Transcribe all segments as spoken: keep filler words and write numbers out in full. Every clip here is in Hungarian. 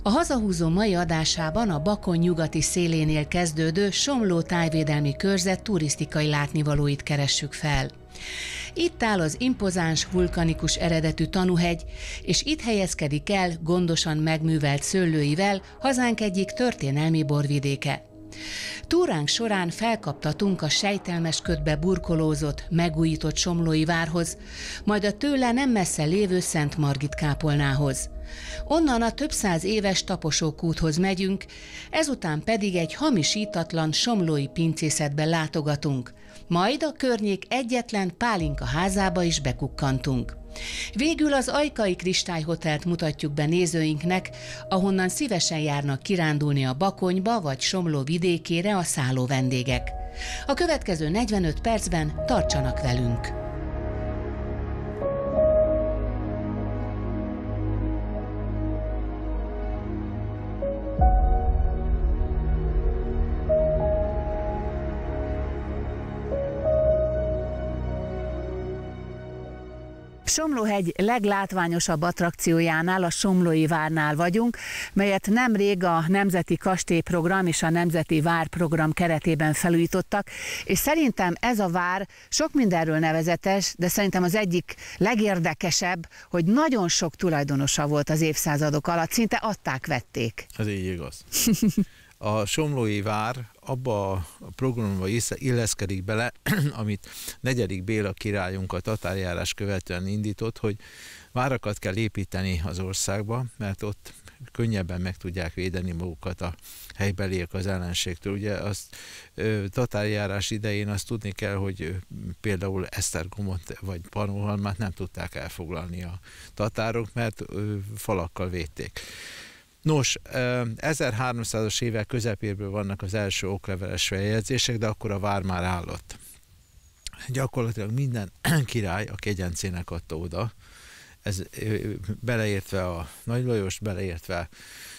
A Hazahúzó mai adásában a Bakony nyugati szélénél kezdődő Somló tájvédelmi körzet turisztikai látnivalóit keressük fel. Itt áll az impozáns vulkanikus eredetű Tanúhegy, és itt helyezkedik el gondosan megművelt szőlőivel hazánk egyik történelmi borvidéke. Túránk során felkaptatunk a sejtelmes ködbe burkolózott, megújított somlói várhoz, majd a tőle nem messze lévő Szent Margit kápolnához. Onnan a több száz éves taposókúthoz megyünk, ezután pedig egy hamisítatlan somlói pincészetbe látogatunk, majd a környék egyetlen pálinka házába is bekukkantunk. Végül az Ajkai Kristályhotelt mutatjuk be nézőinknek, ahonnan szívesen járnak kirándulni a Bakonyba vagy Somló vidékére a szálló vendégek. A következő negyvenöt percben tartsanak velünk! Somlóhegy leglátványosabb attrakciójánál, a Somlói Várnál vagyunk, melyet nemrég a Nemzeti Kastélyprogram és a Nemzeti Várprogram keretében felújítottak, és szerintem ez a vár sok mindenről nevezetes, de szerintem az egyik legérdekesebb, hogy nagyon sok tulajdonosa volt az évszázadok alatt, szinte adták-vették. Ez így igaz. A Somlói Vár abba a programba illeszkedik bele, amit negyedik Béla királyunk a tatárjárás követően indított, hogy várakat kell építeni az országba, mert ott könnyebben meg tudják védeni magukat a helybeliek az ellenségtől. Ugye azt tatárjárás idején azt tudni kell, hogy például Esztergomot vagy Pannonhalmát nem tudták elfoglalni a tatárok, mert falakkal védték. Nos, ezerháromszázas évek közepéből vannak az első okleveles feljegyzések, de akkor a vár már állott. Gyakorlatilag minden király a kegyencének adta oda, ez beleértve a Nagy Lajost, beleértve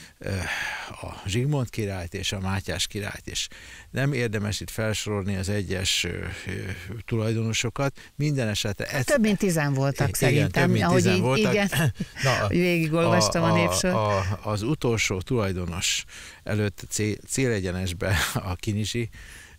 a Zsigmond királyt és a Mátyás királyt is. Nem érdemes itt felsorolni az egyes tulajdonosokat, minden esetre... Ez... Több mint tizen voltak, igen, szerintem. Több mint tizen így, voltak. Igen, Na, végigolvastam a, a, a névsort. A, a, az utolsó tulajdonos előtt célegyenesbe a Kinizsi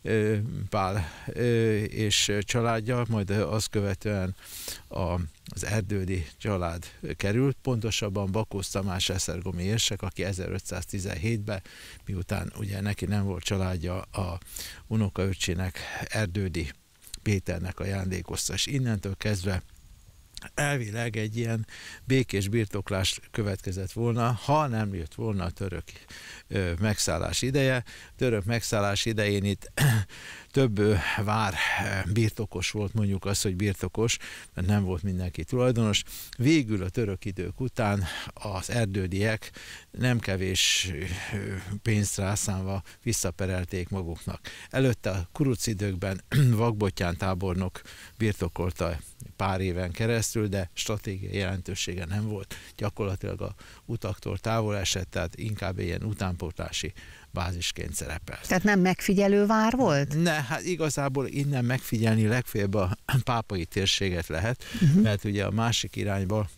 Pál és családja, majd azt követően a, az Erdődy család került, pontosabban Bakócz Tamás esztergomi érsek, aki ezerötszáztizenhétben, miután ugye neki nem volt családja, a unokaöccsének, Erdődy Péternek ajándékozta, és innentől kezdve elvileg egy ilyen békés birtoklás következett volna, ha nem jött volna a török ö, megszállás ideje. Török megszállás idején itt több ö, vár birtokos volt, mondjuk azt, hogy birtokos, mert nem volt mindenki tulajdonos. Végül a török idők után az erdődiek nem kevés ö, pénzt rászánva visszaperelték maguknak. Előtte a kuruc időkben Vakbottyán tábornok birtokolta pár éven keresztül, de stratégiai jelentősége nem volt. Gyakorlatilag a utaktól távol esett, tehát inkább ilyen utánpótlási bázisként szerepelt. Tehát nem megfigyelő vár volt? Ne, hát igazából innen megfigyelni legfeljebb a pápai térséget lehet, uh-huh. mert ugye a másik irányba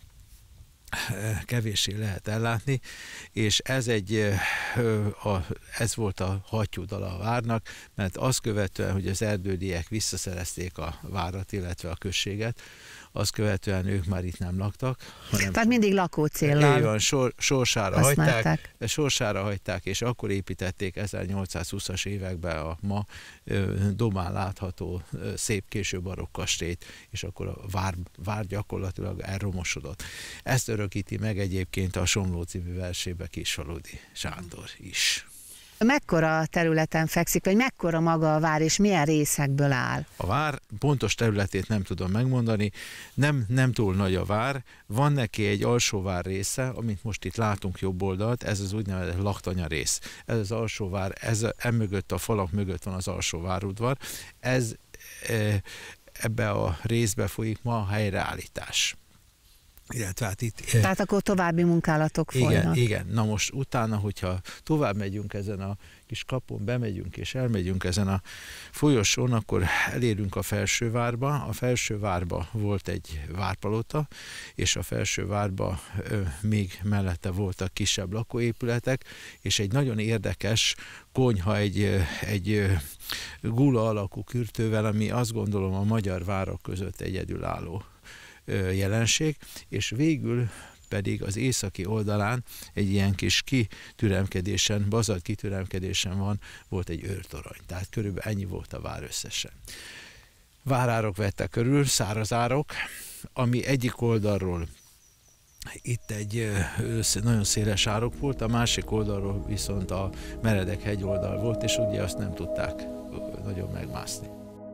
kevéssé lehet ellátni, és ez egy, a, ez volt a hattyúdala a várnak, mert azt követően, hogy az erdődiek visszaszerezték a várat, illetve a községet, azt követően ők már itt nem laktak. Hanem Tehát mindig lakócéllal van, sor, sorsára hagyták, sorsára hagyták, és akkor építették ezernyolcszázhúszas években a ma domán látható szép késő barokk kastélyt, és akkor a vár, vár gyakorlatilag elromosodott. Ezt örökíti meg egyébként a Somló című versébe Kisfaludy Sándor is. Mekkora területen fekszik, vagy mekkora maga a vár, és milyen részekből áll? A vár pontos területét nem tudom megmondani, nem, nem túl nagy a vár, van neki egy alsóvár része, amit most itt látunk jobb oldalt, ez az úgynevezett laktanya rész. Ez az alsóvár, ez emögött a falak mögött van az alsó várudvar, ez e, ebbe a részbe folyik ma a helyreállítás. Illetve hát itt... Tehát akkor további munkálatok igen, folynak. Igen, na most utána, hogyha tovább megyünk ezen a kis kapun, bemegyünk és elmegyünk ezen a folyosón, akkor elérünk a Felsővárba. A Felsővárba volt egy várpalota, és a Felsővárba ö, még mellette voltak kisebb lakóépületek, és egy nagyon érdekes konyha, egy, egy gula alakú kürtővel, ami azt gondolom a magyar várak között egyedülálló jelenség, és végül pedig az északi oldalán egy ilyen kis kitüremkedésen, bazalt kitüremkedésen van, volt egy őrtorony. Tehát körülbelül ennyi volt a vár összesen. Várárok vettek körül, szárazárok, ami egyik oldalról itt egy nagyon széles árok volt, a másik oldalról viszont a meredek hegyoldal volt, és ugye azt nem tudták nagyon megmászni.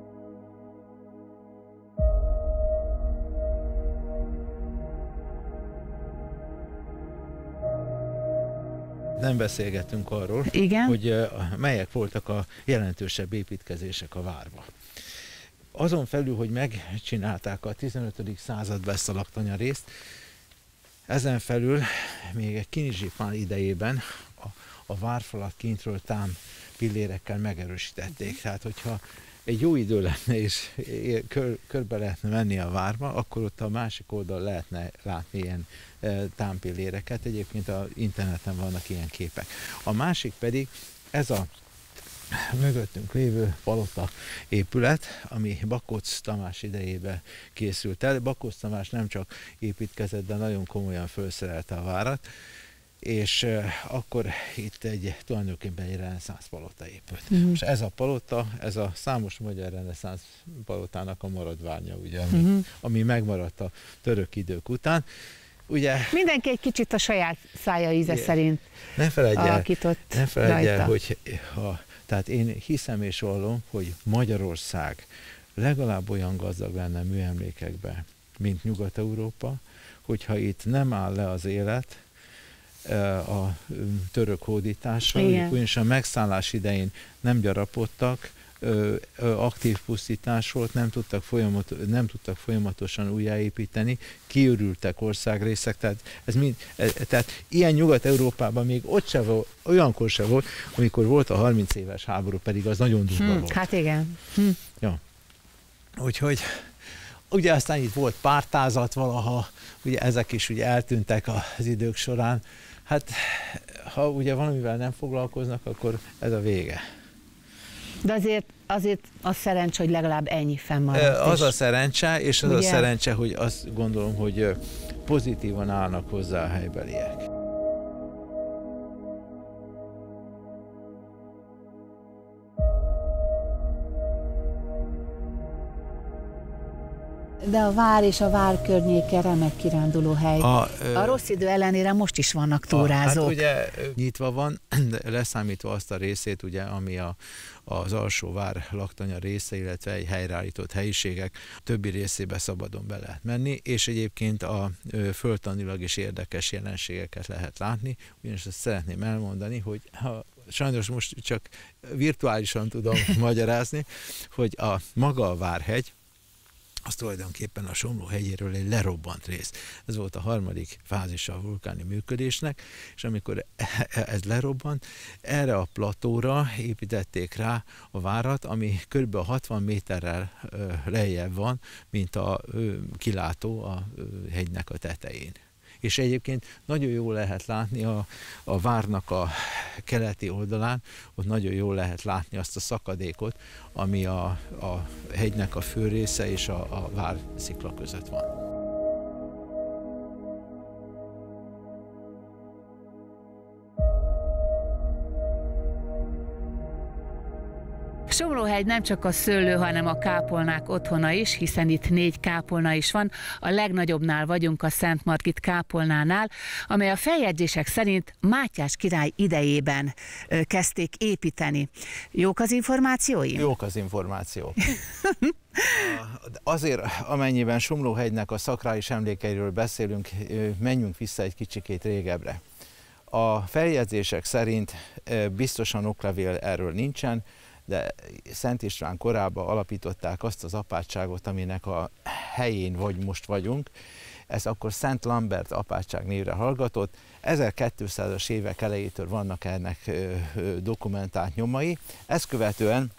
Nem beszélgetünk arról, Igen? hogy melyek voltak a jelentősebb építkezések a várba. Azon felül, hogy megcsinálták a tizenötödik században ezt a laktanya részt, ezen felül még egy Kinizsi Pál idejében a, a várfalat kintről tám pillérekkel megerősítették. Tehát, hogyha egy jó idő lenne, és kör, körbe lehetne menni a várba, akkor ott a másik oldal lehetne látni ilyen e, támpilléreket. Egyébként az interneten vannak ilyen képek. A másik pedig ez a mögöttünk lévő palota épület, ami Bakócz Tamás idejében készült el. Bakócz Tamás nem csak építkezett, de nagyon komolyan felszerelte a várat, és uh, akkor itt egy tulajdonképpen egy reneszánsz palota épült. Uh-huh. És ez a palota, ez a számos magyar reneszánsz palotának a maradványa, ugye, ami, uh-huh. ami megmaradt a török idők után. Ugye, mindenki egy kicsit a saját szája íze ugye, szerint ne feledj el, alakított ne feledj el, hogy ha, tehát én hiszem és vallom, hogy Magyarország legalább olyan gazdag lenne műemlékekben, mint Nyugat-Európa, hogyha itt nem áll le az élet a török hódítással, ugyanis a megszállás idején nem gyarapodtak, aktív pusztítás volt, nem tudtak, folyamat, nem tudtak folyamatosan újjáépíteni, kiürültek országrészek, tehát, ez mind, tehát ilyen Nyugat-Európában még ott se volt, olyankor se volt, amikor volt a harminc éves háború, pedig az nagyon durva hmm, volt. Hát igen. Hm. Ja. Úgyhogy ugye aztán itt volt pártázat valaha, ugye ezek is ugye eltűntek az idők során. Hát ha ugye valamivel nem foglalkoznak, akkor ez a vége. De azért, azért az szerencse, hogy legalább ennyi fennmaradt. Az a szerencse, és az ugye? a szerencse, hogy azt gondolom, hogy pozitívan állnak hozzá a helybeliek. De a vár és a vár környéke remek kiránduló hely. A, ö, a rossz idő ellenére most is vannak túrázók. A, hát ugye nyitva van, de leszámítva azt a részét, ugye, ami a, az alsó vár laktanya része, illetve egy helyreállított helyiségek többi részébe szabadon be lehet menni, és egyébként a ö, földtanilag is érdekes jelenségeket lehet látni, ugyanis azt szeretném elmondani, hogy ha sajnos most csak virtuálisan tudom magyarázni, hogy a maga a Várhegy, az tulajdonképpen a Somló hegyéről egy lerobbant rész. Ez volt a harmadik fázisa a vulkáni működésnek, és amikor ez lerobbant, erre a platóra építették rá a várat, ami kb. hatvan méterrel lejjebb van, mint a kilátó a hegynek a tetején. És egyébként nagyon jól lehet látni a, a várnak a keleti oldalán, ott nagyon jól lehet látni azt a szakadékot, ami a, a hegynek a fő része és a, a vár szikla között van. Somlóhegy nem csak a szőlő, hanem a kápolnák otthona is, hiszen itt négy kápolna is van. A legnagyobbnál vagyunk, a Szent Margit kápolnánál, amely a feljegyzések szerint Mátyás király idejében kezdték építeni. Jók az információim? Jók az információk. Azért, amennyiben Somlóhegynek a szakrális emlékeiről beszélünk, menjünk vissza egy kicsikét régebbre. A feljegyzések szerint biztosan oklevél erről nincsen, de Szent István korában alapították azt az apátságot, aminek a helyén vagy most vagyunk. ez akkor Szent Lambert apátság névre hallgatott. ezerkétszázas évek elejétől vannak ennek dokumentált nyomai. Ezt követően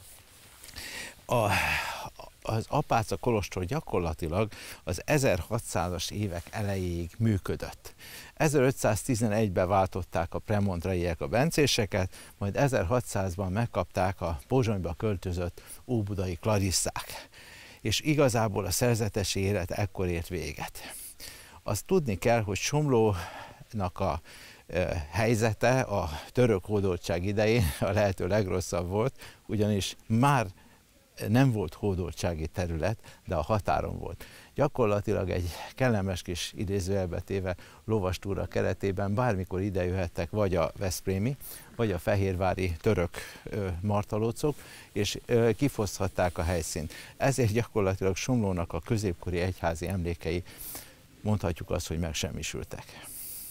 a, az apáca kolostor gyakorlatilag az ezerhatszázas évek elejéig működött. ezerötszáztizenegyben váltották a premontraiek a bencéseket, majd ezerhatszázban megkapták a Pozsonyba költözött óbudai klarisszák. És igazából a szerzetesi élet ekkor ért véget. Azt tudni kell, hogy Somlónak a e, helyzete a török hódoltság idején a lehető legrosszabb volt, ugyanis már nem volt hódoltsági terület, de a határon volt. Gyakorlatilag egy kellemes kis idézőjelbe téve lovastúra keretében bármikor ide jöhettek vagy a veszprémi, vagy a fehérvári török ö, martalócok, és ö, kifoszthatták a helyszínt. Ezért gyakorlatilag Somlónak a középkori egyházi emlékei, mondhatjuk azt, hogy megsemmisültek.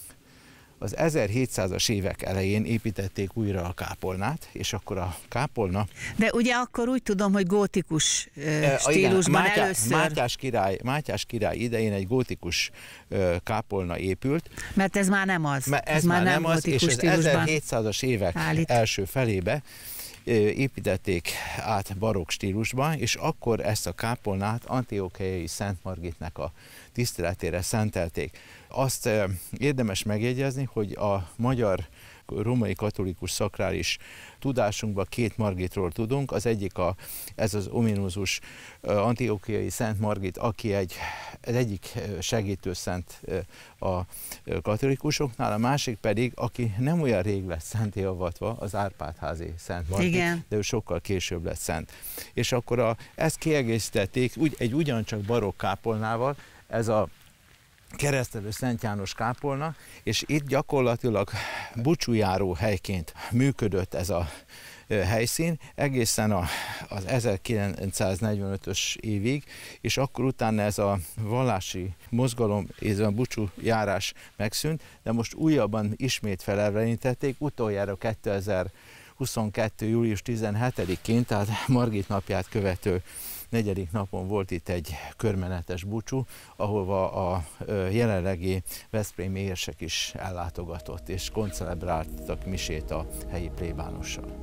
Az ezerhétszázas évek elején építették újra a kápolnát, és akkor a kápolna... De ugye akkor úgy tudom, hogy gótikus uh, stílusban igen, először... Mátyás király, Mátyás király idején egy gótikus uh, kápolna épült. Mert ez már nem az. Ez, ez már nem, nem az, és az ezerhétszázas évek állít. első felébe építették át barokk stílusba, és akkor ezt a kápolnát Antiochiai Szent Margitnek a tiszteletére szentelték. Azt érdemes megjegyezni, hogy a magyar római katolikus szakrális tudásunkban két Margitról tudunk. Az egyik a, ez az ominózus Antiochiai Szent Margit, aki egy, az egyik segítőszent a katolikusoknál, a másik pedig, aki nem olyan rég lett szenté avatva, az Árpád-házi Szent Margit, igen, de ő sokkal később lett szent. És akkor a, ezt kiegészítették úgy, egy ugyancsak barokk kápolnával, ez a Keresztelő Szent János kápolna, és itt gyakorlatilag búcsújáró helyként működött ez a helyszín egészen a, az ezerkilencszáznegyvenötös évig, és akkor utána ez a vallási mozgalom, ez a búcsújárás megszűnt, de most újabban ismét felelevenítették, utoljára kétezer-huszonkettő. július tizenhetedikén, tehát Margit napját követő negyedik napon volt itt egy körmenetes búcsú, ahova a jelenlegi veszprémi érsek is ellátogatott, és koncelebráltak misét a helyi plébánossal.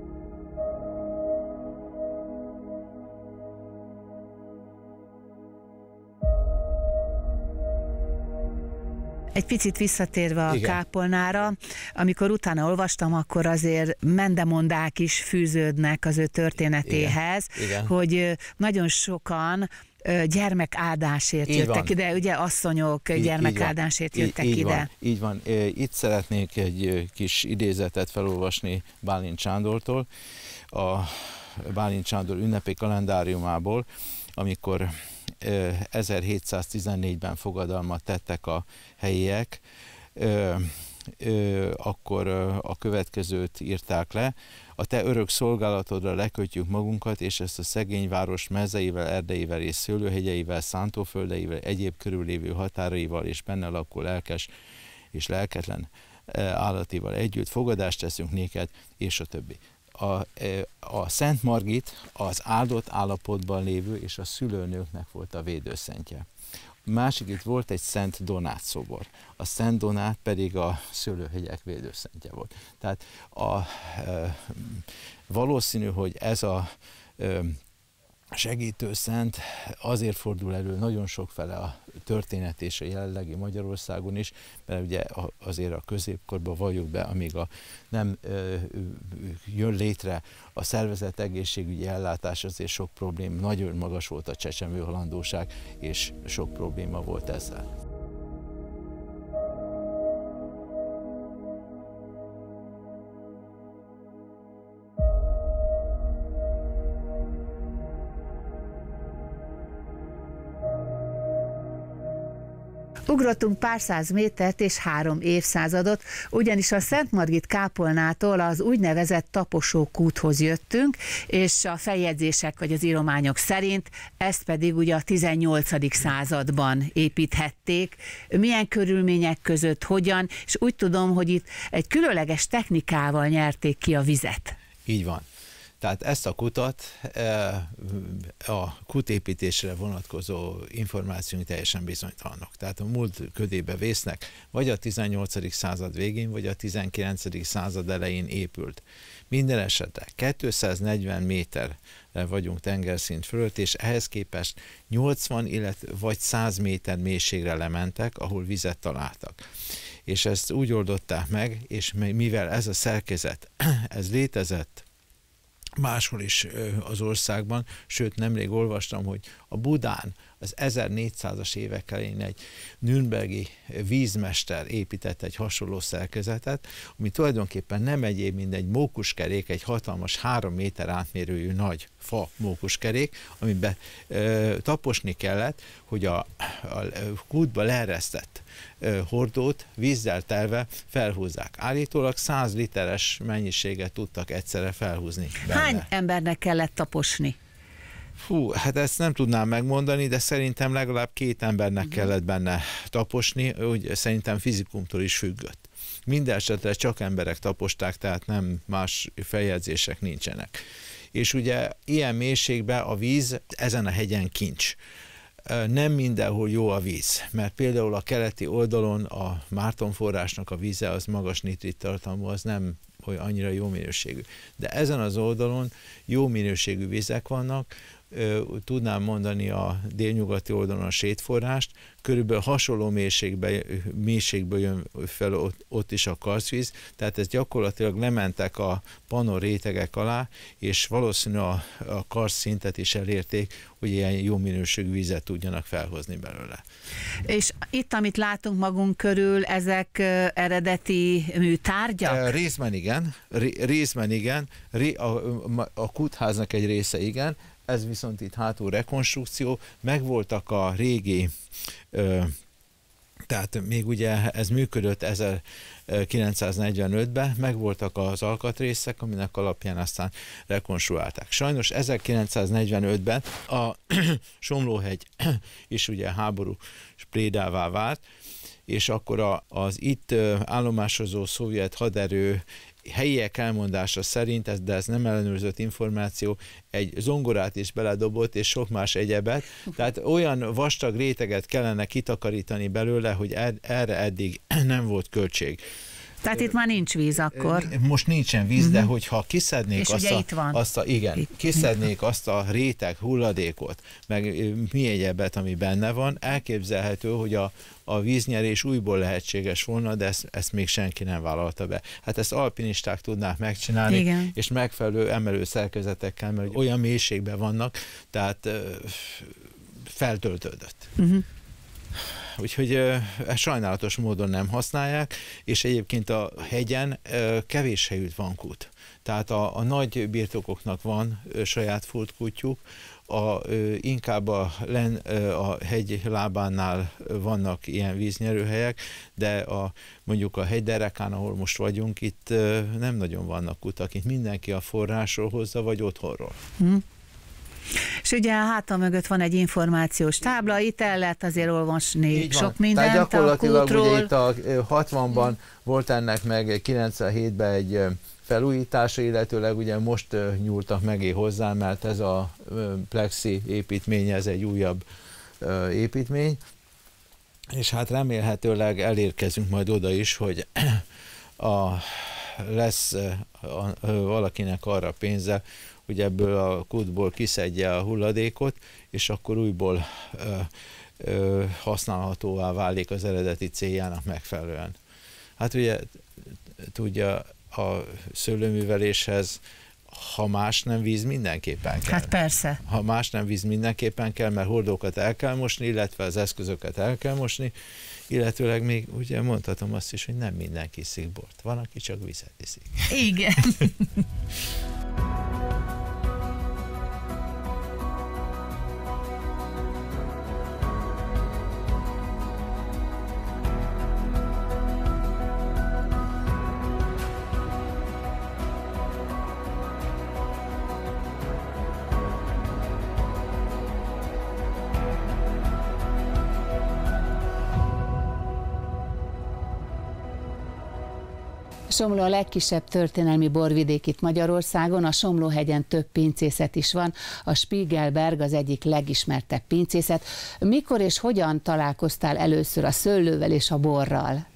Egy picit visszatérve a igen. kápolnára, amikor utána olvastam, akkor azért mendemondák is fűződnek az ő történetéhez, igen. Igen. hogy nagyon sokan gyermekáldásért így jöttek van. ide, ugye asszonyok így, gyermekáldásért így jöttek így, így ide. Van, így van. Itt szeretnék egy kis idézetet felolvasni Bálint Sándortól, a Bálint Sándor ünnepi kalendáriumából, amikor ezerhétszáztizennégyben fogadalmat tettek a helyiek, akkor a következőt írták le: a te örök szolgálatodra lekötjük magunkat, és ezt a szegény város mezeivel, erdeivel és szőlőhegyeivel, szántóföldeivel, egyéb körüllévő határaival és benne lakó lelkes és lelketlen állatival együtt fogadást teszünk néked, és a többi. A, a Szent Margit az áldott állapotban lévő és a szülőnőknek volt a védőszentje. Másik, itt volt egy Szent Donát szobor. A Szent Donát pedig a szőlőhegyek védőszentje volt. Tehát a, e, valószínű, hogy ez a e, segítőszent azért fordul elő nagyon sokfele a történet és a jelenlegi Magyarországon is, mert ugye azért a középkorban valljuk be, amíg a, nem ö, jön létre a szervezett egészségügyi ellátás, azért sok probléma, nagyon magas volt a csecsemőhalandóság, és sok probléma volt ezzel. Ugrottunk pár száz métert és három évszázadot, ugyanis a Szent Margit kápolnától az úgynevezett Taposó kúthoz jöttünk, és a feljegyzések vagy az írományok szerint ezt pedig ugye a tizennyolcadik században építhették. Milyen körülmények között, hogyan, és úgy tudom, hogy itt egy különleges technikával nyerték ki a vizet. Így van. Tehát ezt a kutat, a kútépítésre vonatkozó információink teljesen bizonytalanok. Tehát a múlt ködébe vésznek, vagy a tizennyolcadik század végén, vagy a tizenkilencedik század elején épült. Minden esetre kétszáznegyven méterre vagyunk tengerszint fölött, és ehhez képest nyolcvan, illetve vagy száz méter mélységre lementek, ahol vizet találtak. És ezt úgy oldották meg, és mivel ez a szerkezet, ez létezett máshol is az országban, sőt nemrég olvastam, hogy a Budán az ezernégyszázas évek elején egy nürnbergi vízmester épített egy hasonló szerkezetet, ami tulajdonképpen nem egyéb, mint egy mókuskerék, egy hatalmas három méter átmérőjű nagy fa mókuskerék, amiben ö, taposni kellett, hogy a, a kútba leeresztett ö, hordót vízzel telve felhúzzák. Állítólag száz literes mennyiséget tudtak egyszerre felhúzni benne. Hány embernek kellett taposni? Hú, hát ezt nem tudnám megmondani, de szerintem legalább két embernek uh-huh. kellett benne taposni, úgy szerintem fizikumtól is függött. Minden esetre csak emberek taposták, tehát nem más feljegyzések nincsenek. És ugye ilyen mélységben a víz ezen a hegyen kincs. Nem mindenhol jó a víz, mert például a keleti oldalon a Márton forrásnak a víze az magas nitrit tartalmú, az nem hogy annyira jó minőségű. De ezen az oldalon jó minőségű vizek vannak, tudnám mondani a délnyugati oldalon a sétforrást, körülbelül hasonló mélységbe, mélységből jön fel ott, ott is a karszvíz, tehát ez gyakorlatilag lementek a panor rétegek alá, és valószínű a, a karszszintet is elérték, hogy ilyen jó minőségű vizet tudjanak felhozni belőle. És itt, amit látunk magunk körül, ezek eredeti műtárgyak? Részben igen, részben igen, a, a kútháznak egy része igen, ez viszont itt hátul rekonstrukció, megvoltak a régi, ö, tehát még ugye ez működött ezerkilencszáznegyvenötben, megvoltak az alkatrészek, aminek alapján aztán rekonstruálták. Sajnos ezerkilencszáznegyvenötben a Somlóhegy is ugye háború sprédává vált, és akkor a, az itt állomásozó szovjet haderő helyiek elmondása szerint, de ez nem ellenőrzött információ, egy zongorát is beledobott, és sok más egyebet. Tehát olyan vastag réteget kellene kitakarítani belőle, hogy erre eddig nem volt költség. Tehát itt már nincs víz akkor. Most nincsen víz, uh-huh. de hogyha kiszednék azt a, azt a, igen, itt. kiszednék azt a réteg hulladékot, meg mi egyebet, ami benne van, elképzelhető, hogy a, a víznyerés újból lehetséges volna, de ezt, ezt még senki nem vállalta be. Hát ezt alpinisták tudnák megcsinálni, igen. és megfelelő emelő szerkezetekkel, mert olyan mélységben vannak, tehát feltöltődött. Uh-huh. Úgyhogy ezt sajnálatos módon nem használják, és egyébként a hegyen kevés helyű van kút. Tehát a, a nagy birtokoknak van saját fúrtkútjuk, a, inkább a, len, a hegy lábánál vannak ilyen víznyerőhelyek, de a, mondjuk a hegyderekán, ahol most vagyunk, itt nem nagyon vannak kutak, itt mindenki a forrásról hozza, vagy otthonról. Hmm. És ugye a hátam mögött van egy információs tábla, itt el lehet azért olvasni sok mindent. Tehát gyakorlatilag ugye itt a hatvanban volt ennek meg kilencvenhétben egy felújítása, illetőleg ugye most nyúltak megé hozzá, mert ez a plexi építmény, ez egy újabb építmény, és hát remélhetőleg elérkezünk majd oda is, hogy a, lesz a, valakinek arra pénze, hogy ebből a kútból kiszedje a hulladékot, és akkor újból ö, ö, használhatóvá válik az eredeti céljának megfelelően. Hát ugye tudja, a szőlőműveléshez, ha más nem víz, mindenképpen kell. Hát persze. Ha más nem víz, mindenképpen kell, mert hordókat el kell mosni, illetve az eszközöket el kell mosni, illetőleg még ugye mondhatom azt is, hogy nem mindenki iszik bort. Van, aki csak vizet iszik. Igen. Somló a legkisebb történelmi borvidék itt Magyarországon, a Somló-hegyen több pincészet is van, a Spiegelberg az egyik legismertebb pincészet. Mikor és hogyan találkoztál először a szőlővel és a borral?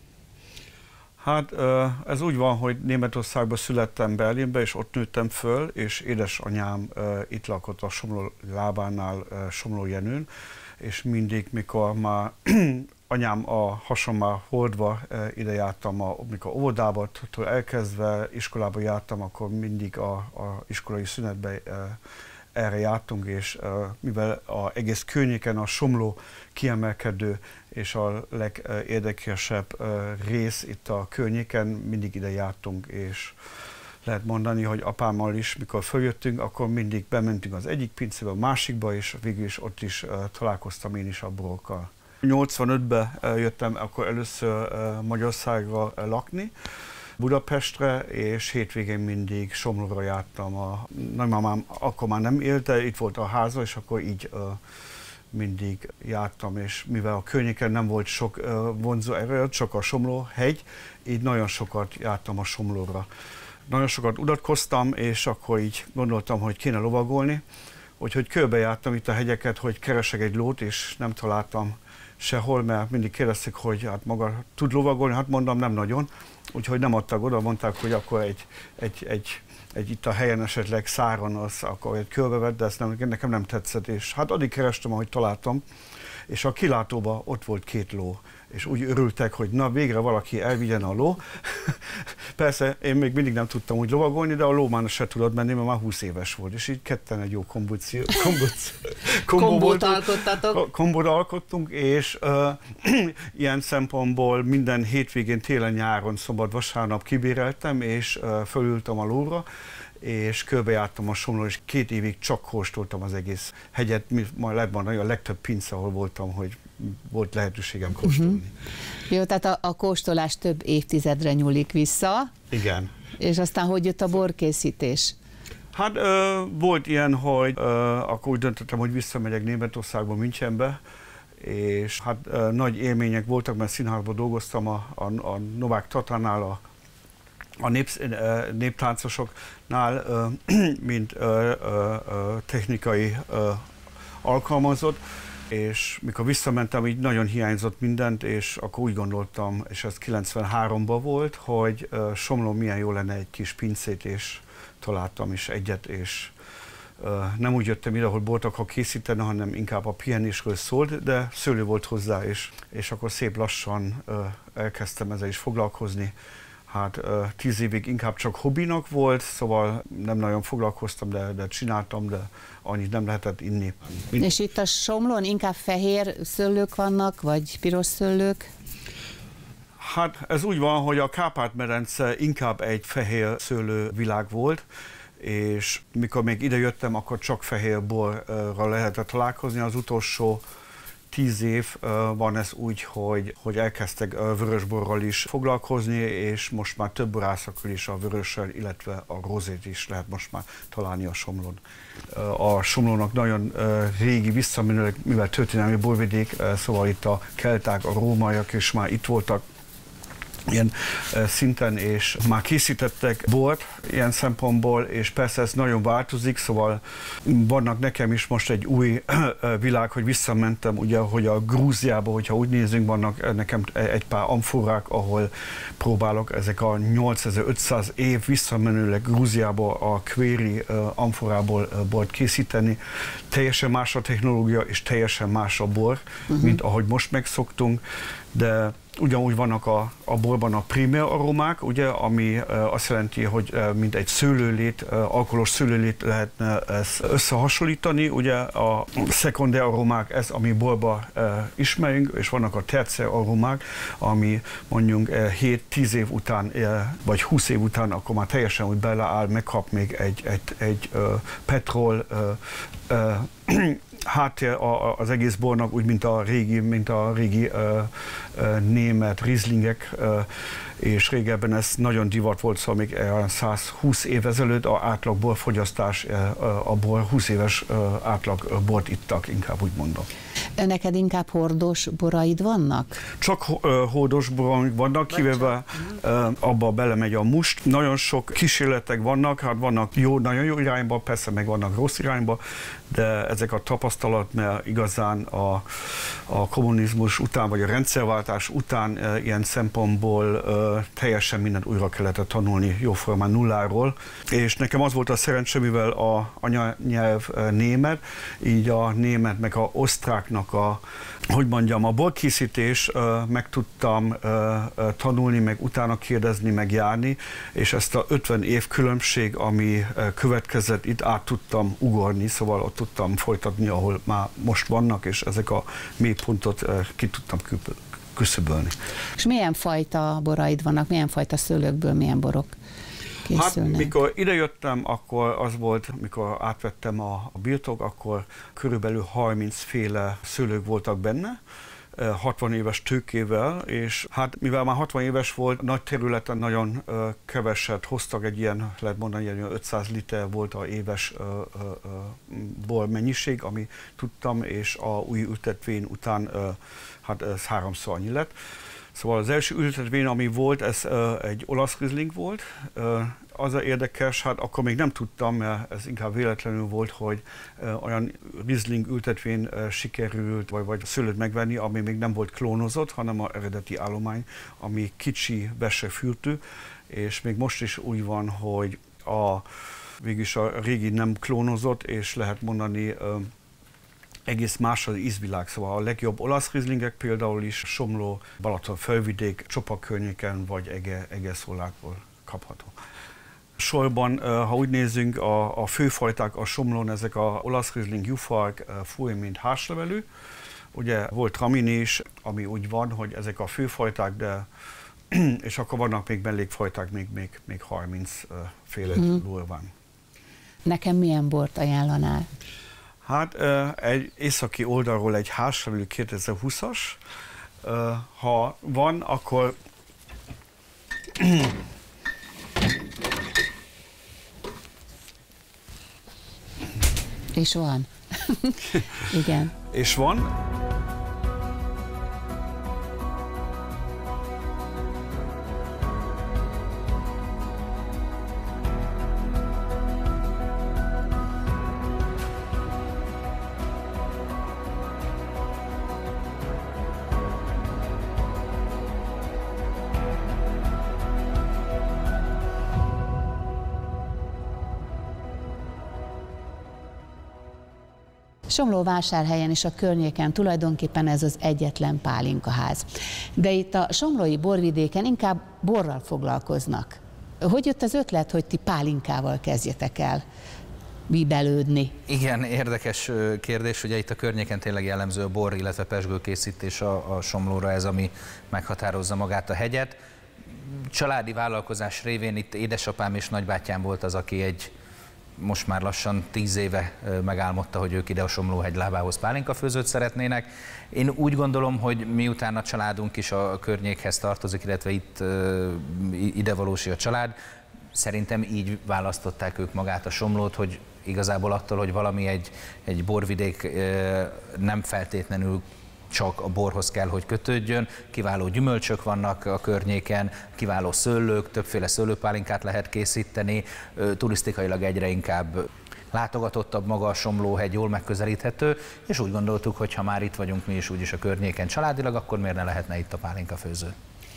Hát ez úgy van, hogy Németországban születtem, Berlinbe, és ott nőttem föl, és édesanyám itt lakott a Somló lábánál, Somló-Jenőn, és mindig, mikor már anyám a hasonló holdva ide jártam, amikor óvodába elkezdve iskolába jártam, akkor mindig a, a iskolai szünetben erre jártunk, és mivel az egész környéken a Somló kiemelkedő és a legérdekesebb rész itt a környéken, mindig ide jártunk, és lehet mondani, hogy apámmal is, mikor följöttünk, akkor mindig bementünk az egyik pincébe, a másikba, és végül is ott is találkoztam én is a borokkal. nyolcvanötben jöttem akkor először Magyarországra lakni, Budapestre, és hétvégén mindig Somlóra jártam. A nagymamám akkor már nem élt, de itt volt a háza, és akkor így uh, mindig jártam, és mivel a környéken nem volt sok uh, vonzó erő, csak a Somló-hegy, így nagyon sokat jártam a Somlóra. Nagyon sokat udatkoztam, és akkor így gondoltam, hogy kéne lovagolni, úgyhogy körbejártam itt a hegyeket, hogy keresek egy lót, és nem találtam sehol, mert mindig kérdezték, hogy hát maga tud lovagolni, hát mondom, nem nagyon. Úgyhogy nem adtak oda, mondták, hogy akkor egy, egy, egy, egy itt a helyen esetleg száron az akkor egy körbevett, de ezt nem, nekem nem tetszett, és hát addig kerestem, ahogy találtam, és a kilátóban ott volt két ló, és úgy örültek, hogy na végre valaki elvigyen a ló. Persze én még mindig nem tudtam úgy lovagolni, de a ló már se tudott menni, mert már húsz éves volt, és így ketten egy jó kombót kombót alkottatok. Kombót alkottunk, és uh, ilyen szempontból minden hétvégén, télen, nyáron, szombat, vasárnap kibéreltem, és uh, fölültem a lóra, és körbejártam a Somlón, és két évig csak kóstoltam az egész hegyet, majd lehet mondani, a legtöbb pince, ahol voltam, hogy volt lehetőségem kóstolni. Uh-huh. Jó, tehát a, a kóstolás több évtizedre nyúlik vissza. Igen. És aztán hogy jött a borkészítés? Hát ö, volt ilyen, hogy ö, akkor úgy döntöttem, hogy visszamegyek Németországba, Münchenbe, és hát ö, nagy élmények voltak, mert színházban dolgoztam a, a, a Novák Tatánál, a a nép, néptáncosoknál, mint technikai alkalmazott, és mikor visszamentem, így nagyon hiányzott mindent, és akkor úgy gondoltam, és ez kilencvenháromban volt, hogy Somlón milyen jó lenne egy kis pincét, és találtam is egyet, és nem úgy jöttem ide, ahol bort akar készíteni, hanem inkább a pihenésről szólt, de szőlő volt hozzá, és, és akkor szép lassan elkezdtem ezzel is foglalkozni. Hát tíz évig inkább csak hobbinak volt, szóval nem nagyon foglalkoztam, de, de csináltam, de annyit nem lehetett inni. Mind... És itt a Somlón inkább fehér szőlők vannak, vagy piros szőlők? Hát ez úgy van, hogy a Kárpát-medence inkább egy fehér szőlővilág volt, és mikor még ide jöttem, akkor csak fehér borra lehetett találkozni. Az utolsó tíz év van ez úgy, hogy, hogy elkezdtek vörösborral is foglalkozni, és most már több borászakkal is a vörössel, illetve a rozét is lehet most már találni a Somlón. A Somlónak nagyon régi visszamenőleg, mivel történelmi borvidék, szóval itt a kelták, a rómaiak is már itt voltak ilyen szinten, és már készítettek bort ilyen szempontból, és persze ez nagyon változik, szóval vannak nekem is most egy új világ, hogy visszamentem, ugye, hogy a Grúziába, hogyha úgy nézünk, vannak nekem egy pár amforák, ahol próbálok ezek a nyolcezer-ötszáz év visszamenőleg Grúziába a kvéri amforából bort készíteni. Teljesen más a technológia, és teljesen más a bor, uh-huh. mint ahogy most megszoktunk, de ugyanúgy vannak a, a borban a primér aromák, ugye, ami uh, azt jelenti, hogy uh, mint egy szőlőlét, uh, alkoholos szőlőlét lehetne ezt összehasonlítani. Ugye a szekunder aromák, ez, ami borba uh, ismerünk, és vannak a terciár aromák, ami mondjuk uh, hét-tíz év után, uh, vagy húsz év után, akkor már teljesen úgy beleáll, megkap még egy, egy, egy uh, petrol, uh, uh, háttér az egész bornak, úgy, mint a régi, mint a régi uh, uh, német Rieslingek, uh, és régebben ez nagyon divat volt, szóval még száz húsz év ezelőtt a átlag borfogyasztás, uh, a bor húsz éves uh, átlag bort ittak, inkább úgy mondom. Neked inkább hordós boraid vannak? Csak hordós boraid vannak, kivéve abba belemegy a must. Nagyon sok kísérletek vannak, hát vannak jó, nagyon jó irányba, persze meg vannak rossz irányba, de ezek a tapasztalat, mert igazán a, a kommunizmus után, vagy a rendszerváltás után e, ilyen szempontból e, teljesen mindent újra kellett tanulni jóformán nulláról. És nekem az volt a szerencsém, mivel a anyanyelv e, német, így a német meg a osztráknak a, hogy mondjam, a borkészítés e, meg tudtam e, e, tanulni, meg utána kérdezni, meg járni, és ezt a ötven év különbség, ami e, következett, itt át tudtam ugorni, szóval ott tudtam folytatni, ahol már most vannak, és ezek a mélypontot e, ki tudtam küszöbölni. És milyen fajta boraid vannak, milyen fajta szőlőkből, milyen borok készülnek? Hát, mikor idejöttem, akkor az volt, mikor átvettem a, a birtok, akkor körülbelül harminc féle szőlők voltak benne, hatvan éves tőkével, és hát mivel már hatvan éves volt, nagy területen nagyon uh, keveset hoztak, egy ilyen, lehet mondani, ilyen ötszáz liter volt a éves uh, uh, bor mennyiség, ami tudtam, és a új ültetvény után uh, hát ez háromszor annyi lett. Szóval az első ültetvény, ami volt, ez uh, egy olasz rizling volt. Uh, az a érdekes, hát akkor még nem tudtam, mert ez inkább véletlenül volt, hogy uh, olyan rizling ültetvény uh, sikerült, vagy, vagy szőlőt megvenni, ami még nem volt klónozott, hanem az eredeti állomány, ami kicsi, besefürtő, és még most is úgy van, hogy a, végülis a régi nem klónozott, és lehet mondani, uh, egész más az ízvilág, szóval a legjobb olasz rizlingek például is Somló, Balaton felvidék, Csopak környéken vagy Ege, Ege-Szolákból kapható. Sorban, ha úgy nézzünk, a, a főfajták a Somlón, ezek a olasz rizling, jufark, fúj, mint hárslevelű. Ugye volt ramin is, ami úgy van, hogy ezek a főfajták, de és akkor vannak még mellékfajták, még, még, még harminc féle hmm. durván. Nekem milyen bort ajánlanál? Hát egy északi oldalról egy hárslevelű kétezer-húszas. Ha van, akkor és van. Igen. És van. Somlóvásárhelyen és a környéken tulajdonképpen ez az egyetlen pálinkaház. De itt a somlói borvidéken inkább borral foglalkoznak. Hogy jött az ötlet, hogy ti pálinkával kezdjetek el bíbelődni? Igen, érdekes kérdés. Ugye itt a környéken tényleg jellemző a bor, illetve pezsgőkészítés a, a Somlóra, ez ami meghatározza magát a hegyet. Családi vállalkozás révén itt édesapám és nagybátyám volt az, aki egy most már lassan tíz éve megálmodta, hogy ők ide a Somlóhegy lábához pálinkafőzőt szeretnének. Én úgy gondolom, hogy miután a családunk is a környékhez tartozik, illetve itt idevalósi a család, szerintem így választották ők magát a Somlót, hogy igazából attól, hogy valami egy, egy borvidék nem feltétlenül csak a borhoz kell, hogy kötődjön. Kiváló gyümölcsök vannak a környéken, kiváló szőlők, többféle szőlőpálinkát lehet készíteni, turisztikailag egyre inkább látogatottabb maga a Somlóhegy, jól megközelíthető, és úgy gondoltuk, hogy ha már itt vagyunk mi is úgyis a környéken családilag, akkor miért ne lehetne itt a pálinkafőző.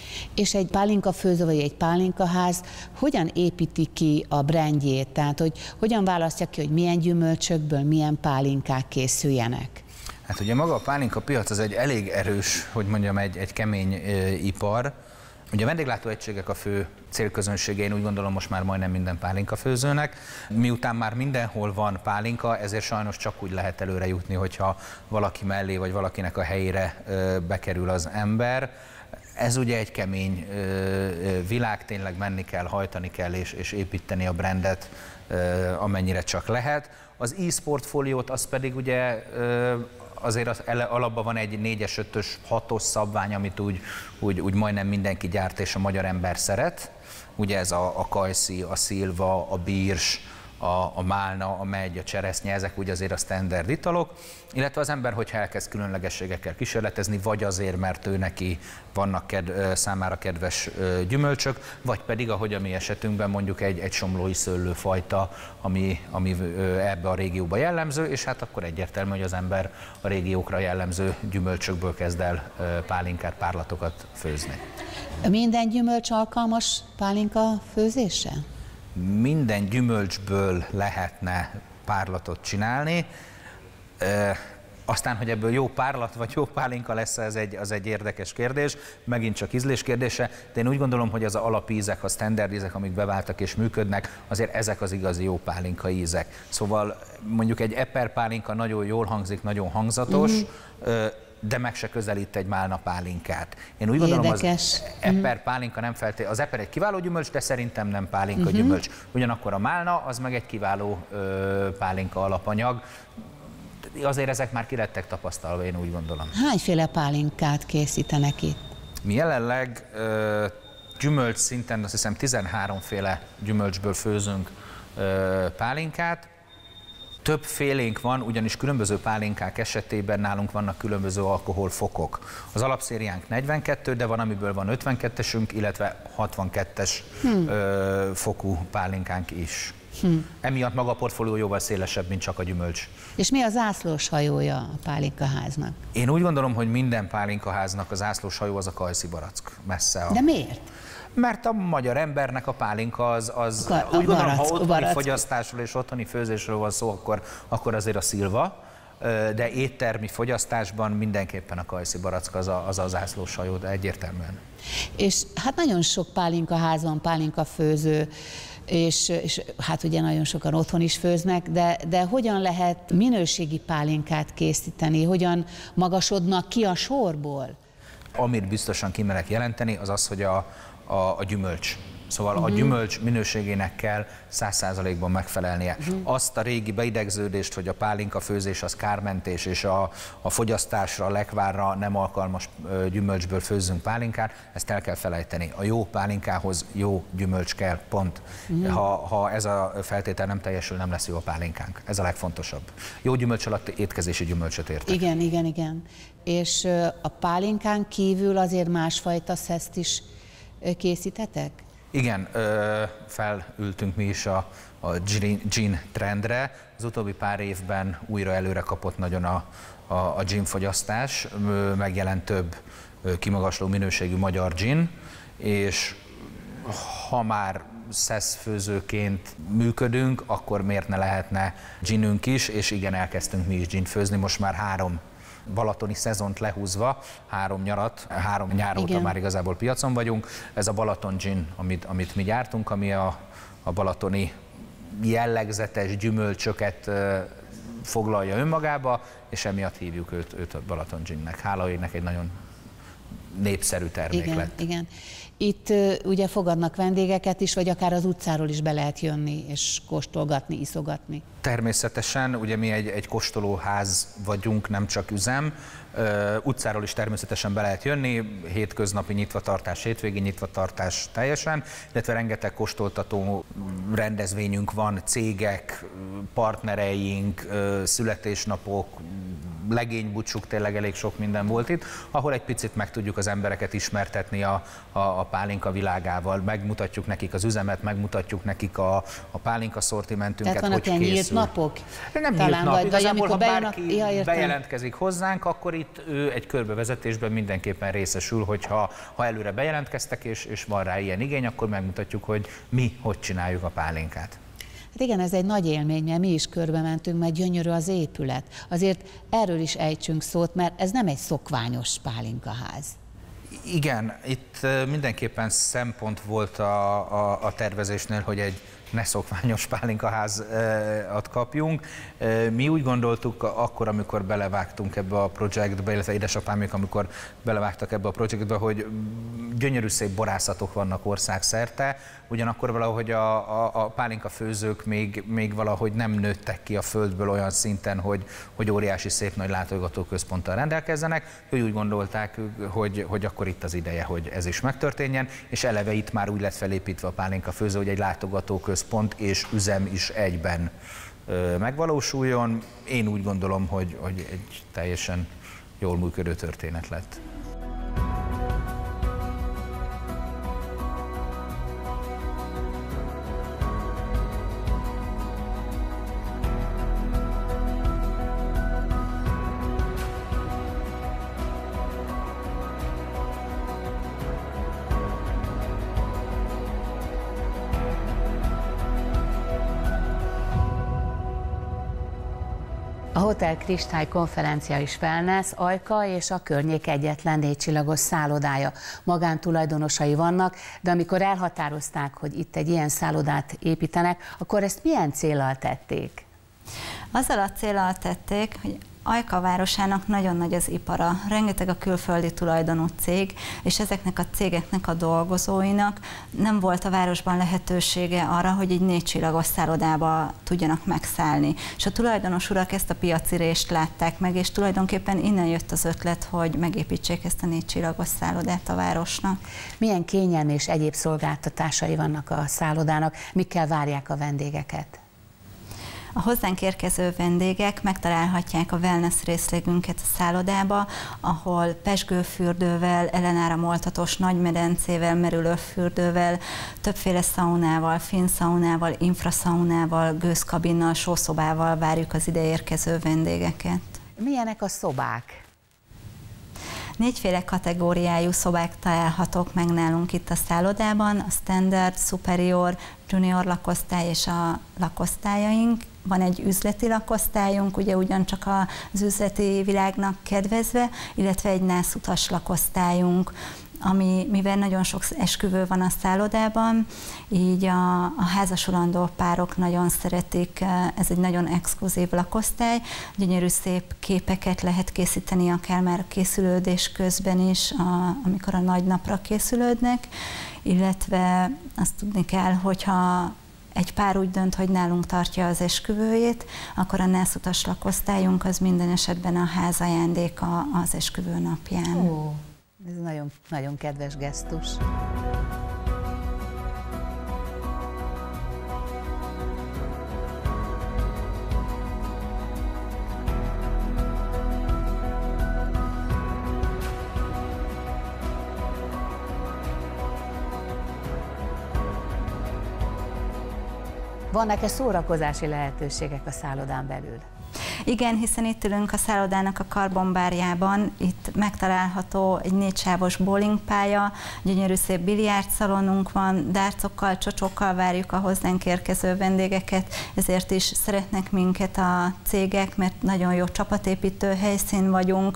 És egy pálinkafőző vagy egy pálinkaház hogyan építi ki a brandjét? Tehát, hogy hogyan választja ki, hogy milyen gyümölcsökből milyen pálinkák készüljenek? Hát ugye maga a pálinka piac az egy elég erős, hogy mondjam, egy, egy kemény e, ipar. Ugye a vendéglátóegységek a fő célközönsége, én úgy gondolom most már majdnem minden pálinkafőzőnek. Miután már mindenhol van pálinka, ezért sajnos csak úgy lehet előre jutni, hogyha valaki mellé vagy valakinek a helyére e, bekerül az ember. Ez ugye egy kemény e, világ, tényleg menni kell, hajtani kell és, és építeni a brandet, e, amennyire csak lehet. Az e-sportfóliót az pedig ugye e, azért az alapban van egy négyes, ötös, hatos szabvány, amit úgy, úgy, úgy majdnem mindenki gyárt és a magyar ember szeret. Ugye ez a, a kajszi, a szilva, a bírs, a, a málna, a megy, a cseresznye, ezek úgy azért a standard italok, illetve az ember, hogyha elkezd különlegességekkel kísérletezni, vagy azért, mert ő neki vannak ked, számára kedves gyümölcsök, vagy pedig, ahogy a mi esetünkben mondjuk egy, egy somlói szőlőfajta, ami, ami ebbe a régióba jellemző, és hát akkor egyértelmű, hogy az ember a régiókra jellemző gyümölcsökből kezd el pálinkát, párlatokat főzni. Minden gyümölcs alkalmas pálinka főzésre? Minden gyümölcsből lehetne párlatot csinálni. E, aztán, hogy ebből jó párlat vagy jó pálinka lesz, ez egy, az egy érdekes kérdés, megint csak ízlés kérdése, de én úgy gondolom, hogy az alapízek, a standard ízek, amik beváltak és működnek, azért ezek az igazi jó pálinka ízek. Szóval mondjuk egy eper pálinka nagyon jól hangzik, nagyon hangzatos, mm-hmm. de meg se közelít egy málna pálinkát. Én úgy gondolom, érdekes. Az eper pálinka nem feltétlenül, az eper egy kiváló gyümölcs, de szerintem nem pálinka uh-huh. gyümölcs. Ugyanakkor a málna az meg egy kiváló ö, pálinka alapanyag. Azért ezek már ki lettek tapasztalva, én úgy gondolom. Hányféle pálinkát készítenek itt? Mi jelenleg ö, gyümölcs szinten azt hiszem tizenháromféle gyümölcsből főzünk ö, pálinkát. Több félénk van, ugyanis különböző pálinkák esetében nálunk vannak különböző alkoholfokok. Az alapszériánk negyvenkettő, de van, amiből van ötvenkettesünk, illetve hatvankettes hmm. ö, fokú pálinkánk is. Hmm. Emiatt maga a portfólió jóval szélesebb, mint csak a gyümölcs. És mi az zászlós hajója a pálinkaháznak? Én úgy gondolom, hogy minden pálinkaháznak a zászlós hajó az a kajszi barack. Messze a... De miért? Mert a magyar embernek a pálinka az, az a, a úgy gondolom, barack, ha otthoni barack. fogyasztásról és otthoni főzésről van szó, akkor, akkor azért a szilva, de éttermi fogyasztásban mindenképpen a kajszi barack az a, az a zászlós hajó, de egyértelműen. És hát nagyon sok pálinkaház van, pálinkafőző, és, és hát ugye nagyon sokan otthon is főznek, de, de hogyan lehet minőségi pálinkát készíteni, hogyan magasodnak ki a sorból? Amit biztosan kimerek jelenteni, az az, hogy a, a, a gyümölcs. Szóval uh-huh. a gyümölcs minőségének kell száz százalékban megfelelnie. Uh-huh. Azt a régi beidegződést, hogy a pálinka főzés az kármentés, és a, a fogyasztásra, a lekvárra nem alkalmas gyümölcsből főzzünk pálinkát, ezt el kell felejteni. A jó pálinkához jó gyümölcs kell, pont. Uh-huh. Ha, ha ez a feltétel nem teljesül, nem lesz jó a pálinkánk. Ez a legfontosabb. Jó gyümölcs alatt étkezési gyümölcsöt értek. Igen, igen, igen. És a pálinkán kívül azért másfajta szeszt is készítetek? Igen, felültünk mi is a, a gin trendre. Az utóbbi pár évben újra előre kapott nagyon a, a, a gin fogyasztás, megjelent több kimagasló minőségű magyar gin, és ha már szeszfőzőként működünk, akkor miért ne lehetne ginünk is, és igen, elkezdtünk mi is gin főzni, most már három balatoni szezont lehúzva, három nyarat, három nyár óta már igazából piacon vagyunk. Ez a Balaton gin, amit, amit mi gyártunk, ami a, a balatoni jellegzetes gyümölcsöket uh, foglalja önmagába, és emiatt hívjuk őt, őt a Balaton ginnek. Hála égnek egy nagyon népszerű termék igen, lett. Igen. Itt uh, ugye fogadnak vendégeket is, vagy akár az utcáról is be lehet jönni, és kóstolgatni, iszogatni. Természetesen, ugye mi egy, egy kóstolóház vagyunk, nem csak üzem. Uh, utcáról is természetesen be lehet jönni, hétköznapi nyitvatartás, hétvégi nyitvatartás teljesen, illetve rengeteg kóstoltató rendezvényünk van, cégek, partnereink, uh, születésnapok, legénybúcsúk, tényleg elég sok minden volt itt, ahol egy picit meg tudjuk az embereket ismertetni a, a, a pálinka világával, megmutatjuk nekik az üzemet, megmutatjuk nekik a, a pálinka szortimentünket, hogy készül. Tehát vannak ilyen nyílt napok? Nem Talán nyílt nap, vagy, igazából, ha bejönnek, bárki ja, bejelentkezik hozzánk, akkor itt ő egy körbevezetésben mindenképpen részesül, hogyha ha előre bejelentkeztek, és, és van rá ilyen igény, akkor megmutatjuk, hogy mi hogy csináljuk a pálinkát. Hát igen, ez egy nagy élmény, mert mi is körbe mentünk, mert gyönyörű az épület. Azért erről is ejtsünk szót, mert ez nem egy szokványos pálinkaház. Igen, itt mindenképpen szempont volt a, a, a tervezésnél, hogy egy ne szokványos pálinkaházat kapjunk. Mi úgy gondoltuk akkor, amikor belevágtunk ebbe a projektbe, illetve édesapámék, amikor belevágtak ebbe a projektbe, hogy gyönyörű szép borászatok vannak országszerte, ugyanakkor valahogy a, a, a pálinkafőzők még, még valahogy nem nőttek ki a földből olyan szinten, hogy, hogy óriási szép nagy látogatóközponttal rendelkezzenek. Ők úgy gondolták, hogy, hogy akkor itt az ideje, hogy ez is megtörténjen, és eleve itt már úgy lett felépítve a pálinkafőző, hogy egy látogatóközpont központ és üzem is egyben megvalósuljon. Én úgy gondolom, hogy, hogy egy teljesen jól működő történet lett. A Hotel Kristály konferencia és wellness Ajka és a környék egyetlen négycsillagos szállodája. Magántulajdonosai vannak, de amikor elhatározták, hogy itt egy ilyen szállodát építenek, akkor ezt milyen céllal tették? Azzal a céllal tették, hogy Ajka városának nagyon nagy az ipara, rengeteg a külföldi tulajdonú cég, és ezeknek a cégeknek a dolgozóinak nem volt a városban lehetősége arra, hogy egy négycsillagos szállodába tudjanak megszállni. És a tulajdonos urak ezt a piaci rést látták meg, és tulajdonképpen innen jött az ötlet, hogy megépítsék ezt a négycsillagos szállodát a városnak. Milyen kényelmi és egyéb szolgáltatásai vannak a szállodának, mikkel várják a vendégeket? A hozzánk érkező vendégek megtalálhatják a wellness részlegünket a szállodába, ahol pezsgőfürdővel, ellenáramoltatós nagymedencével, merülőfürdővel, többféle szaunával, finn szaunával, infraszaunával, gőzkabinnal, sószobával várjuk az ide érkező vendégeket. Milyenek a szobák? Négyféle kategóriájú szobák találhatók meg nálunk itt a szállodában, a standard, superior, junior lakosztály és a lakosztályaink. Van egy üzleti lakosztályunk, ugye ugyancsak az üzleti világnak kedvezve, illetve egy nászutas lakosztályunk, ami, mivel nagyon sok esküvő van a szállodában, így a, a házasolandó párok nagyon szeretik, ez egy nagyon exkluzív lakosztály, gyönyörű szép képeket lehet készíteni akár már a készülődés közben is, a, amikor a nagy napra készülődnek, illetve azt tudni kell, hogyha egy pár úgy dönt, hogy nálunk tartja az esküvőjét, akkor a nászutas lakosztályunk az minden esetben a házajándéka az esküvő napján. Ó, ez nagyon, nagyon kedves gesztus. Vannak-e szórakozási lehetőségek a szállodán belül? Igen, hiszen itt ülünk a szállodának a karbonbárjában, itt megtalálható egy négysávos bowlingpálya, gyönyörű szép biliárdszalonunk van, dárcokkal, csocsokkal várjuk a hozzánk érkező vendégeket, ezért is szeretnek minket a cégek, mert nagyon jó csapatépítő helyszín vagyunk.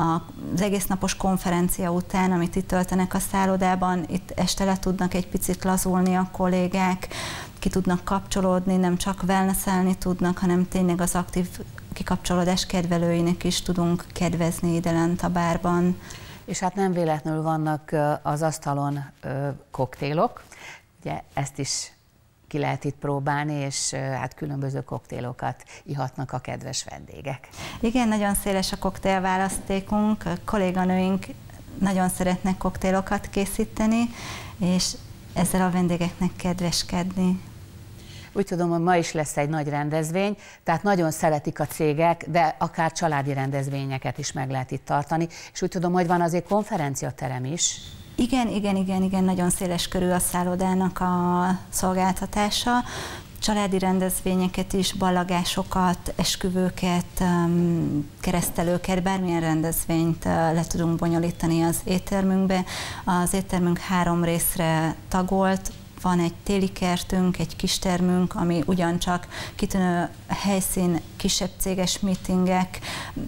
Az egésznapos konferencia után, amit itt töltenek a szállodában, itt este le tudnak egy picit lazulni a kollégák, ki tudnak kapcsolódni, nem csak wellnesselni tudnak, hanem tényleg az aktív kikapcsolódás kedvelőinek is tudunk kedvezni ide lent a bárban. És hát nem véletlenül vannak az asztalon koktélok, ugye ezt is ki lehet itt próbálni, és hát különböző koktélokat ihatnak a kedves vendégek. Igen, nagyon széles a koktélválasztékunk, a kolléganőink nagyon szeretnek koktélokat készíteni, és ezzel a vendégeknek kedveskedni. Úgy tudom, hogy ma is lesz egy nagy rendezvény, tehát nagyon szeretik a cégek, de akár családi rendezvényeket is meg lehet itt tartani, és úgy tudom, hogy van azért konferenciaterem is. Igen, igen, igen, igen, nagyon széles körül a szállodának a szolgáltatása. Családi rendezvényeket is, ballagásokat, esküvőket, keresztelőket, bármilyen rendezvényt le tudunk bonyolítani az éttermünkbe. Az éttermünk három részre tagolt, van egy téli kertünk, egy kistermünk, ami ugyancsak kitűnő helyszín, kisebb céges meetingek,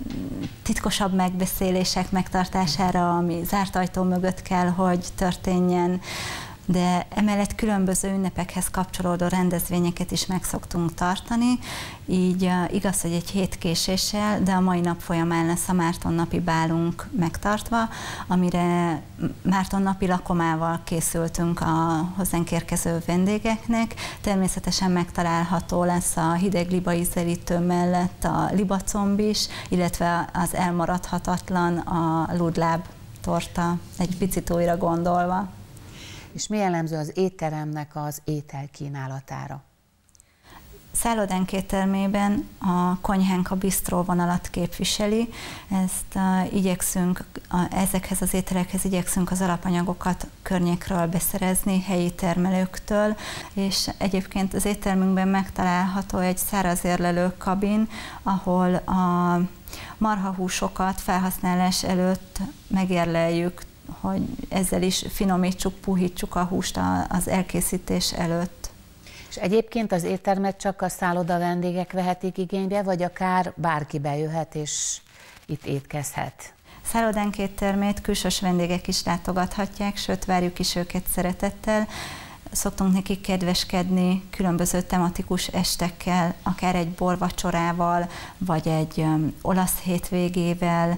titkosabb megbeszélések megtartására, ami zárt ajtó mögött kell, hogy történjen, de emellett különböző ünnepekhez kapcsolódó rendezvényeket is meg szoktunk tartani, így uh, igaz, hogy egy hét késéssel, de a mai nap folyamán lesz a Márton napi bálunk megtartva, amire Márton napi lakomával készültünk a hozzánk érkező vendégeknek. Természetesen megtalálható lesz a hideg liba ízelítő mellett a libacomb is, illetve az elmaradhatatlan a ludláb torta, egy picit újra gondolva. És mi jellemző az étteremnek az ételkínálatára? Szállodánk éttermében a konyhánk a bisztró vonalat képviseli, ezt uh, igyekszünk, a, ezekhez az ételekhez igyekszünk az alapanyagokat környékről beszerezni, helyi termelőktől, és egyébként az éttermünkben megtalálható egy szárazérlelő kabin, ahol a marhahúsokat felhasználás előtt megérleljük, hogy ezzel is finomítsuk, puhítsuk a húst az elkészítés előtt. És egyébként az éttermet csak a szálloda vendégek vehetik igénybe, vagy akár bárki bejöhet és itt étkezhet? Szállodánk éttermét külsős vendégek is látogathatják, sőt várjuk is őket szeretettel. Szoktunk nekik kedveskedni különböző tematikus estekkel, akár egy borvacsorával, vagy egy um, olasz hétvégével.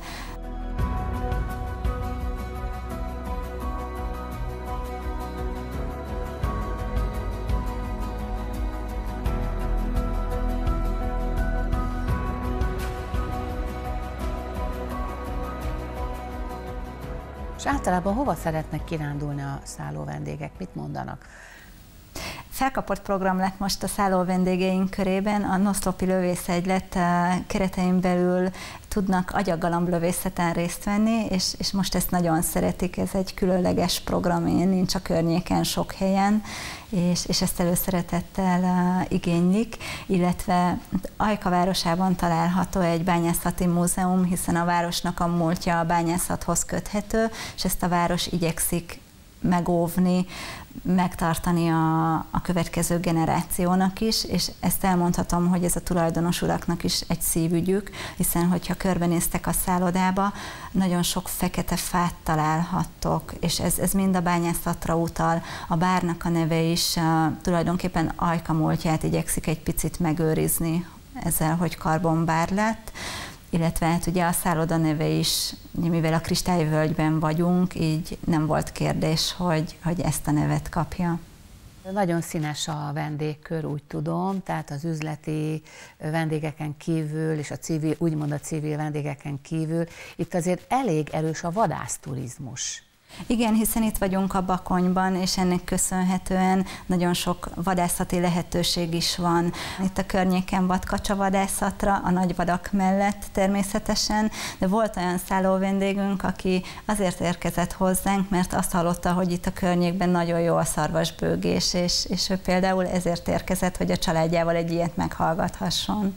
És általában hova szeretnek kirándulni a szálló vendégek? Mit mondanak? Felkapott program lett most a szálló vendégeink körében. A Noszlopi lövészegylet keretein belül tudnak agyaggalamblövészeten részt venni, és, és most ezt nagyon szeretik, ez egy különleges program, nincs a környéken sok helyen, és, és ezt előszeretettel uh, igénylik, illetve Ajka városában található egy bányászati múzeum, hiszen a városnak a múltja a bányászathoz köthető, és ezt a város igyekszik megóvni, megtartani a, a következő generációnak is, és ezt elmondhatom, hogy ez a tulajdonos uraknak is egy szívügyük, hiszen hogyha körbenéztek a szállodába, nagyon sok fekete fát találhattok, és ez, ez mind a bányászatra utal. A bárnak a neve is uh, tulajdonképpen Ajka múltját igyekszik egy picit megőrizni ezzel, hogy karbonbár lett, illetve hát ugye a szálloda neve is, mivel a Kristályvölgyben vagyunk, így nem volt kérdés, hogy, hogy ezt a nevet kapja. Nagyon színes a vendégkör, úgy tudom, tehát az üzleti vendégeken kívül, és a civil, úgymond a civil vendégeken kívül, itt azért elég erős a vadászturizmus. Igen, hiszen itt vagyunk a Bakonyban, és ennek köszönhetően nagyon sok vadászati lehetőség is van. Itt a környéken vadkacsa vadászatra, a nagyvadak mellett természetesen, de volt olyan szálló vendégünk, aki azért érkezett hozzánk, mert azt hallotta, hogy itt a környékben nagyon jó a szarvasbőgés, és, és ő például ezért érkezett, hogy a családjával egy ilyet meghallgathasson.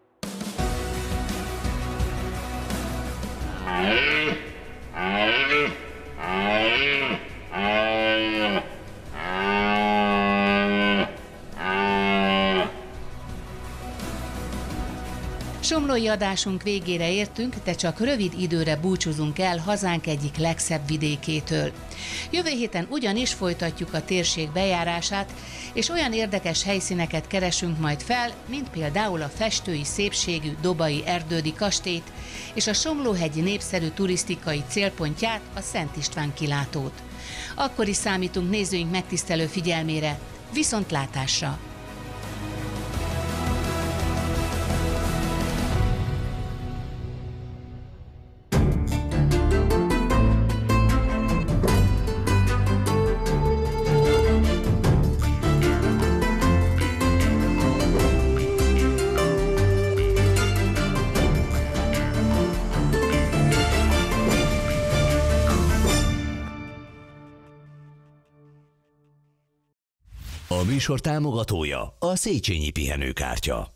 Somlói adásunk végére értünk, de csak rövid időre búcsúzunk el hazánk egyik legszebb vidékétől. Jövő héten ugyanis folytatjuk a térség bejárását, és olyan érdekes helyszíneket keresünk majd fel, mint például a festői szépségű Dobai Erdődi kastélyt és a Somlóhegy népszerű turisztikai célpontját, a Szent István kilátót. Akkor is számítunk nézőink megtisztelő figyelmére. Viszontlátásra! A műsor támogatója a Széchenyi Pihenőkártya.